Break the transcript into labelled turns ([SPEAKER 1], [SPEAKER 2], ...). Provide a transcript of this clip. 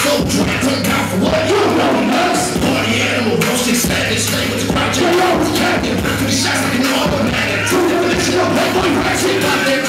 [SPEAKER 1] so dry, turn down for what? You don't know us. Party animal, roasted savage, straight with the crowd. You're always captain. 3 shots like an automatic. True definition of playboy ratchet.